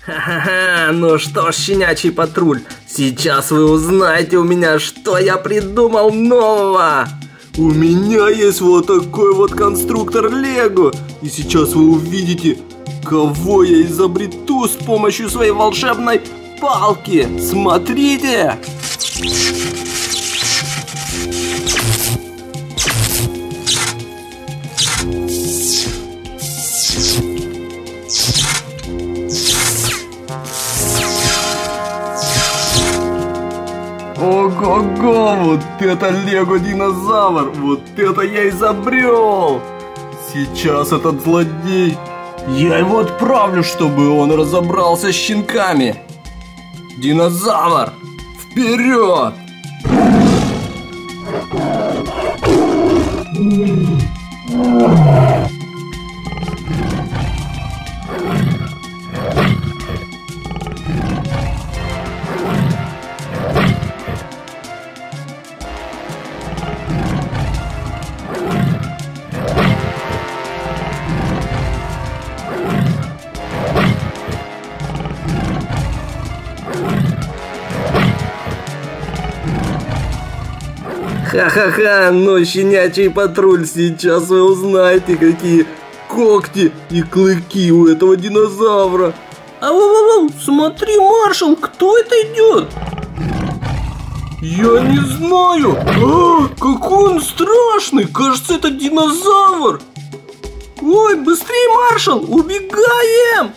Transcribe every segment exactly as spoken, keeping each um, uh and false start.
Ха-ха-ха, ну что ж, щенячий патруль, сейчас вы узнаете у меня, что я придумал нового. У меня есть вот такой вот конструктор Лего, и сейчас вы увидите, кого я изобрету с помощью своей волшебной палки. Смотрите! Ого-го, вот это Лего-динозавр, вот это я изобрел! Сейчас этот злодей, я его отправлю, чтобы он разобрался с щенками. Динозавр, вперед! Ха-ха-ха, ну, щенячий патруль, сейчас вы узнаете, какие когти и клыки у этого динозавра. Ау-ау-ау, смотри, маршал, кто это идет? Я не знаю. А, какой он страшный, кажется, это динозавр. Ой, быстрее, маршал, убегаем.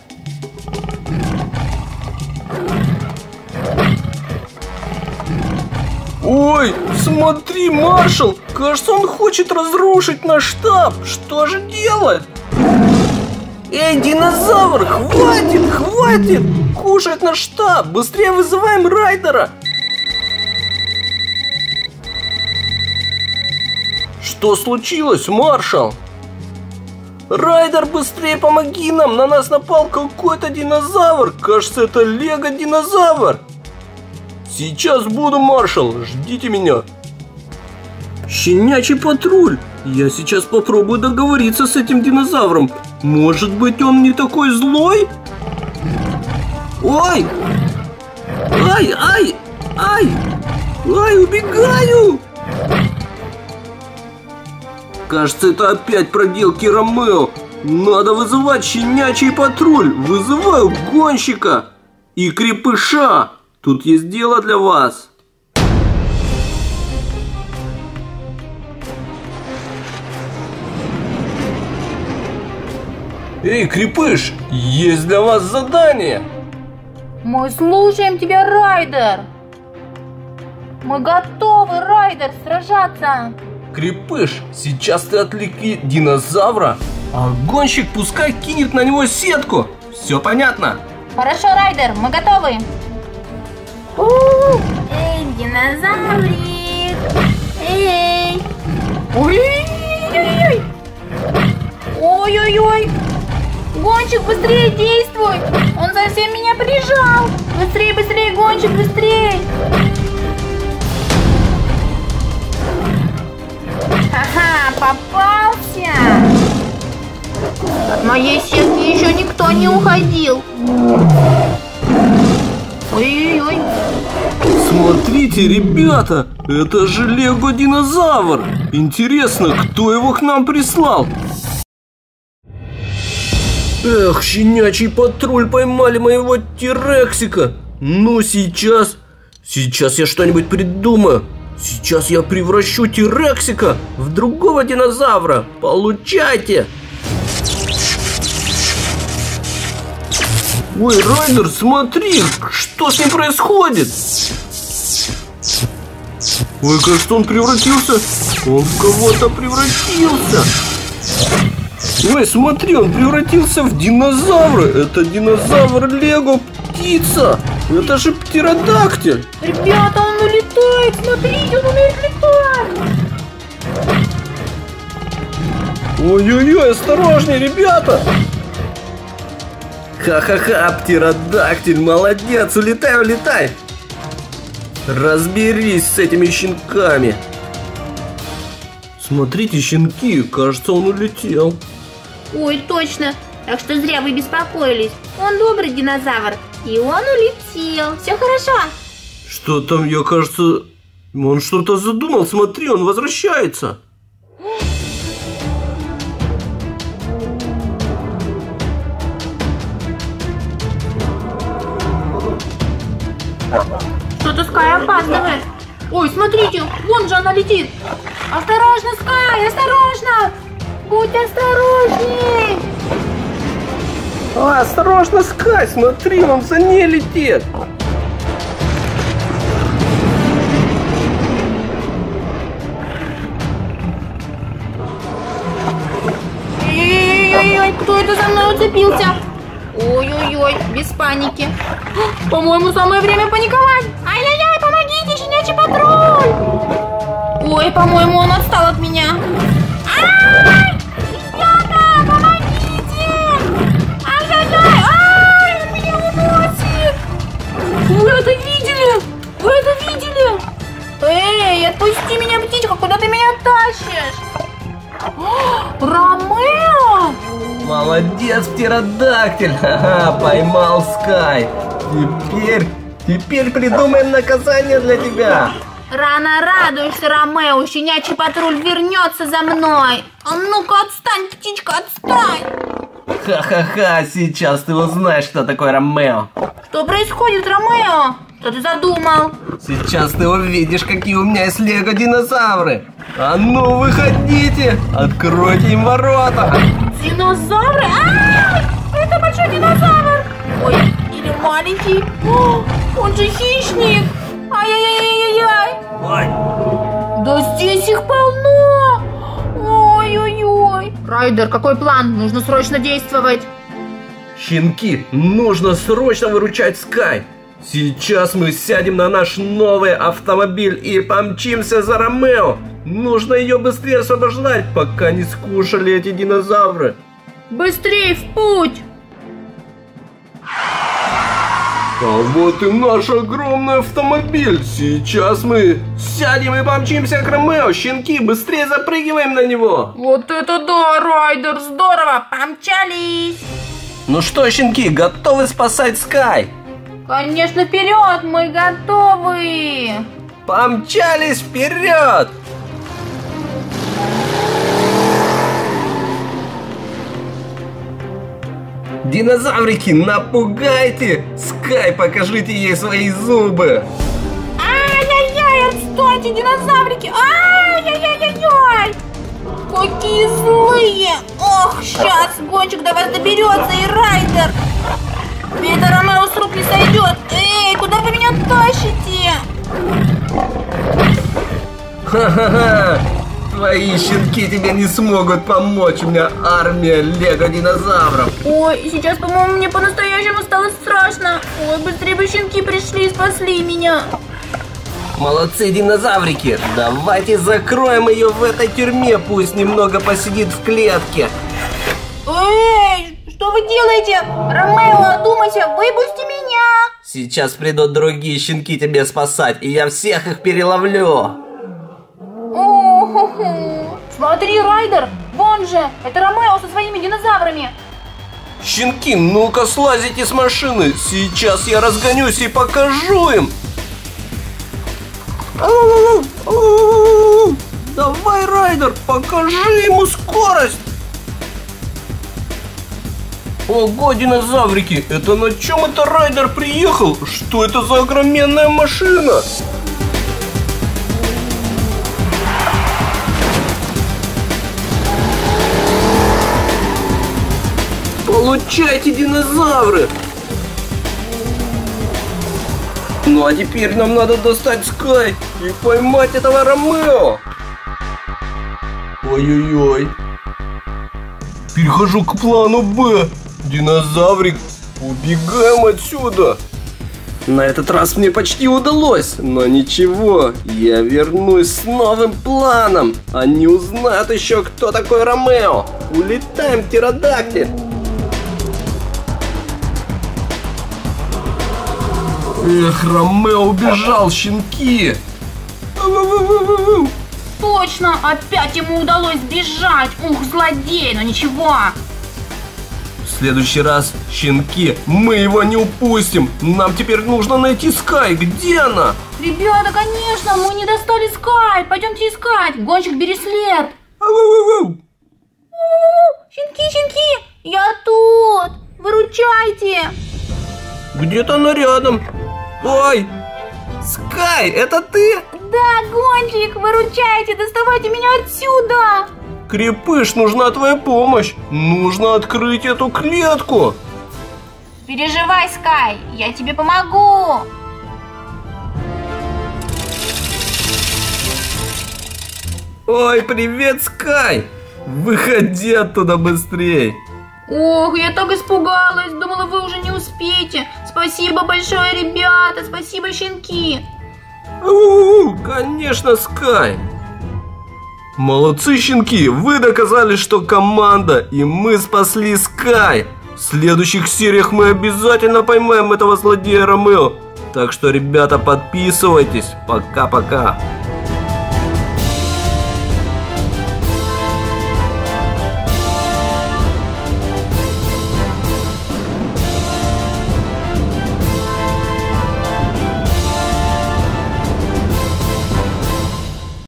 Ой, смотри, маршал, кажется, он хочет разрушить наш штаб. Что же делать? Эй, динозавр, хватит, хватит кушать наш штаб. Быстрее вызываем Райдера. Что случилось, маршал? Райдер, быстрее помоги нам, на нас напал какой-то динозавр. Кажется, это Лего-динозавр. Сейчас буду, маршал, ждите меня. Щенячий патруль, я сейчас попробую договориться с этим динозавром. Может быть, он не такой злой? Ой! Ай, ай, ай! Ай, убегаю! Кажется, это опять проделки Ромео. Надо вызывать щенячий патруль. Вызываю гонщика и крепыша. Тут есть дело для вас. Эй, крепыш, есть для вас задание. Мы слушаем тебя, Райдер. Мы готовы, Райдер, сражаться. Крепыш, сейчас ты отвлеки динозавра, а гонщик пускай кинет на него сетку. Все понятно? Хорошо, Райдер, мы готовы. Эй, динозаврик! Эй! Ой-ой-ой! Ой-ой-ой! Гонщик, быстрее действуй! Он совсем меня прижал! Быстрее, быстрее, гонщик, быстрее! Ха-ха, попался! От моей сетки еще никто не уходил! Ой-ой-ой! Смотрите, ребята, это же Лего-динозавр. Интересно, кто его к нам прислал? Эх, щенячий патруль, поймали моего Тирексика. Ну, сейчас, сейчас я что-нибудь придумаю. Сейчас я превращу Тирексика в другого динозавра. Получайте! Ой, Райдер, смотри, что с ним происходит? Ой, кажется, он превратился. Он в кого-то превратился. Ой, смотри, он превратился в динозавра. Это динозавр Лего птица. Это же птеродактиль. Ребята, он улетает, смотрите, он умеет летать. Ой-ой-ой, осторожнее, ребята. Ха-ха-ха, птеродактиль, молодец, улетай, улетай. Разберись с этими щенками. Смотрите, щенки, кажется, он улетел. Ой, точно, Так что зря вы беспокоились. Он добрый динозавр, и он улетел. Все хорошо. Что там, я, кажется, он что-то задумал. Смотри, он возвращается. Что-то Скай опаздывает. Ой, смотрите, вон же она летит. Осторожно, Скай, осторожно. Будь осторожней. А, осторожно, Скай, смотри, он за ней летит. Ой-ой-ой, кто это за мной уцепился? Ой-ой-ой, без паники. По-моему, самое время паниковать. Ай-яй-яй, помогите, щенячий патруль. Ой, по-моему, он отстал от меня. Ай! Ребята, помогите! Ай-яй-яй! Ай, он меня уносит! Вы это видели? Вы это видели? Эй, отпусти меня, птичка, куда ты меня тащишь? Ромео! Молодец, птеродактиль! Ха-ха, поймал Скай. Теперь, теперь придумаем наказание для тебя. Рано радуешься, Ромео, щенячий патруль вернется за мной. А ну-ка отстань, птичка, отстань. Ха-ха-ха, сейчас ты узнаешь, кто такой Ромео. Что происходит, Ромео? Что ты задумал? Сейчас ты увидишь, какие у меня есть лего-динозавры. А ну, выходите! Откройте им ворота! Динозавры? Ай! Это большой динозавр! Ой, или маленький? О, он же хищник! Ай-яй-яй-яй-яй! Ой. Да здесь их полно! Ой-ой-ой! Райдер, какой план? Нужно срочно действовать! Щенки, нужно срочно выручать Скай! Сейчас мы сядем на наш новый автомобиль и помчимся за Ромео! Нужно ее быстрее освобождать, пока не скушали эти динозавры! Быстрее в путь! А вот и наш огромный автомобиль! Сейчас мы сядем и помчимся к Ромео! Щенки, быстрее запрыгиваем на него! Вот это да, Райдер, здорово! Помчались! Ну что, щенки, готовы спасать Скай? Конечно, вперед! Мы готовы! Помчались вперед! Динозаврики, напугайте! Скай, покажите ей свои зубы! Ай-яй-яй, отстойте, динозаврики! Ай-яй-яй-яй-яй! Какие злые! Ох, сейчас гонщик до вас доберется и Райдер! Это Ромео с рук не сойдет! Эй, куда вы меня тащите? Ха-ха-ха! Твои щенки тебе не смогут помочь, у меня армия лего-динозавров. Ой, сейчас, по-моему, мне по-настоящему стало страшно. Ой, быстрее бы щенки пришли и спасли меня. Молодцы, динозаврики! Давайте закроем ее в этой тюрьме, пусть немного посидит в клетке. Эй, что вы делаете? Ромео, одумайся, выпусти меня. Сейчас придут другие щенки тебе спасать, и я всех их переловлю. О-хо-хо. Смотри, Райдер, вон же, это Ромео со своими динозаврами. Щенки, ну-ка слазите с машины, сейчас я разгонюсь и покажу им. Давай, Райдер, покажи ему скорость. Ого, динозаврики, это на чем это Райдер приехал? Что это за огроменная машина? Получайте, динозавры! Ну а теперь нам надо достать Скай и поймать этого Ромео. Ой-ой-ой. Перехожу к плану Б. Динозаврик, убегаем отсюда. На этот раз мне почти удалось, но ничего, я вернусь с новым планом. Они узнают еще, кто такой Ромео. Улетаем, птеродактиль. Эх, Ромео убежал, щенки. Точно, опять ему удалось сбежать. Ух, злодей, но ничего. В следующий раз, щенки, мы его не упустим. Нам теперь нужно найти Скай. Где она? Ребята, конечно, мы не достали Скай. Пойдемте искать. Гонщик, бери след. Ау-ау-ау. Щенки, щенки, я тут. Выручайте. Где-то она рядом. Ой, Скай, это ты? Да, Гонщик, выручайте, доставайте меня отсюда. Крепыш, нужна твоя помощь. Нужно открыть эту клетку. Переживай, Скай, я тебе помогу. Ой, привет, Скай. Выходи оттуда быстрей. Ох, я так испугалась, думала, вы уже не успеете. Спасибо большое, ребята, спасибо, щенки. У-у-у, конечно, Скай. Молодцы, щенки, вы доказали, что команда, и мы спасли Скай. В следующих сериях мы обязательно поймаем этого злодея Ромео. Так что, ребята, подписывайтесь. Пока-пока.